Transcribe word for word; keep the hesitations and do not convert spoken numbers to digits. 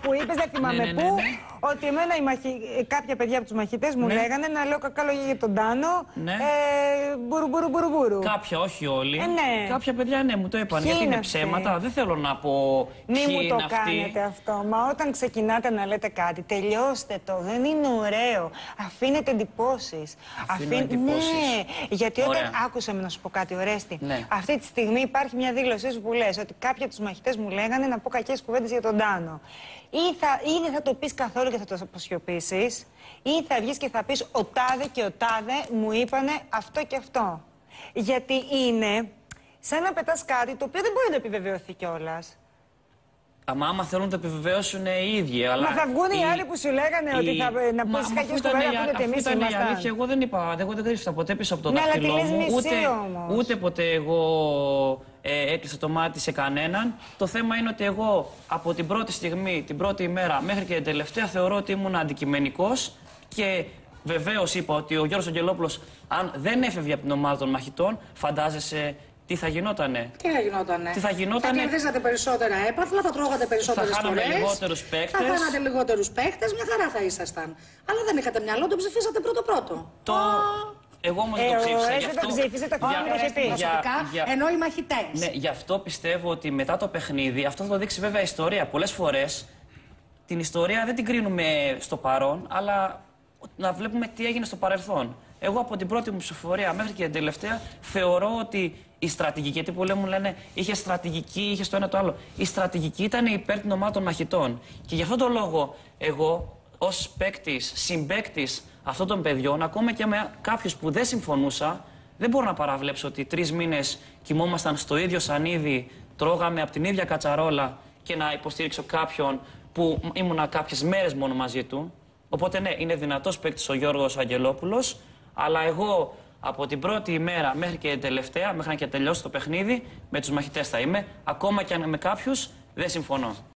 που είπες, δεν θυμάμαι ναι, ναι, ναι, πού, ναι. ότι εμένα οι μαχη... κάποια παιδιά από τους μαχητές μου ναι. λέγανε να λέω κακά λόγια για τον Τάνο. Ναι. Ε, μπουρου, μπουρου, μπουρου, μπουρου. Κάποια, όχι όλοι. Ε, ναι. Κάποια παιδιά ναι, μου το είπαν. Ποιοι Γιατί είναι είναι ψέματα. αυτοί? Δεν θέλω να πω. Μη ποιοι μου το είναι αυτοί. κάνετε αυτό. Μα όταν ξεκινάτε να λέτε κάτι, τελειώστε το. Δεν είναι ωραίο. Αφήνετε εντυπώσεις. Αφήνω Αφήν... εντυπώσεις. Ναι, γιατί Ωραία. όταν. Άκουσα με να σου πω κάτι, Ορέστη. Ναι. Αυτή τη στιγμή υπάρχει μια δήλωσή σου που λες ότι κάποιοι από τους μαχητές μου λέγανε να πω κακές κουβέντες για τον Τάνο. Ή θα, ή δεν θα το πεις καθόλου και θα το αποσιωπήσεις, ή θα βγεις και θα πεις ο τάδε και ο τάδε μου είπανε αυτό και αυτό. Γιατί είναι σαν να πετάς κάτι το οποίο δεν μπορεί να επιβεβαιωθεί κιόλας. Αμα, άμα θέλουν να το επιβεβαίωσουν οι ίδιοι. Αλλά Μα θα βγουν οι η... άλλοι που σου λέγανε η... ότι θα να Μα, πεις μα, κακές αφού ήταν κουβέντες η- που αφού εμείς ήταν η ήμασταν. αλήθεια, εγώ δεν είπα, εγώ δεν κρύφτα ποτέ πίσω από το Ναι, αλλά τη δάχτυλό λες μου. μισή Ούτε, όμως. ούτε ποτέ εγώ ε, έκλεισα το μάτι σε κανέναν. Το θέμα είναι ότι εγώ από την πρώτη στιγμή, την πρώτη ημέρα μέχρι και την τελευταία θεωρώ ότι ήμουν αντικειμενικός και βεβαίως είπα ότι ο Γιώργος Αγγελόπουλος, αν δεν έφευγε από την ομάδα των μαχητών, φαντάζεσαι τι θα γινότανε. Τι θα γινότανε. Τι θα γινότανε. Θα κερδίζατε περισσότερα έπαθλα, θα τρώγατε περισσότερες Θα χάναμε φορές. λιγότερους παίκτες. Θα χάνατε λιγότερους παίκτες, μια χαρά θα ήσασταν. Αλλά δεν είχατε μυαλό, το ψηφίσατε πρώτο-πρώτο. Το... Εγώ όμως δεν Ε, το ο ψήφισα. Ρέζε γι' το αυτό- ψήφισε, το για- χώρο είχε πει. για- Προσωπικά, για- ενώ οι μαχητές. Ναι, γι' αυτό πιστεύω ότι μετά το παιχνίδι, αυτό θα το δείξει βέβαια η ιστορία. Πολλές φορές την ιστορία δεν την κρίνουμε στο παρόν, αλλά να βλέπουμε τι έγινε στο παρελθόν. Εγώ από την πρώτη μου ψηφοφορία μέχρι και την τελευταία θεωρώ ότι η στρατηγική, γιατί πολλοί μου λένε είχε στρατηγική, είχε το ένα το άλλο. Η στρατηγική ήταν υπέρ την ομάδα των μαχητών. Και γι' αυτόν τον λόγο εγώ ως παίκτης, συμπαίκτης αυτών των παιδιών, ακόμα και με κάποιους που δεν συμφωνούσα, δεν μπορώ να παραβλέψω ότι τρεις μήνες κοιμόμασταν στο ίδιο σανίδι, τρώγαμε από την ίδια κατσαρόλα και να υποστήριξω κάποιον που ήμουνα κάποιες μέρες μόνο μαζί του. Οπότε ναι, είναι δυνατός παίκτης ο Γιώργος Αγγελόπουλος, αλλά εγώ από την πρώτη ημέρα μέχρι και την τελευταία, μέχρι να και τελειώσει το παιχνίδι, με τους μαχητές θα είμαι, ακόμα και αν με κάποιους δεν συμφωνώ.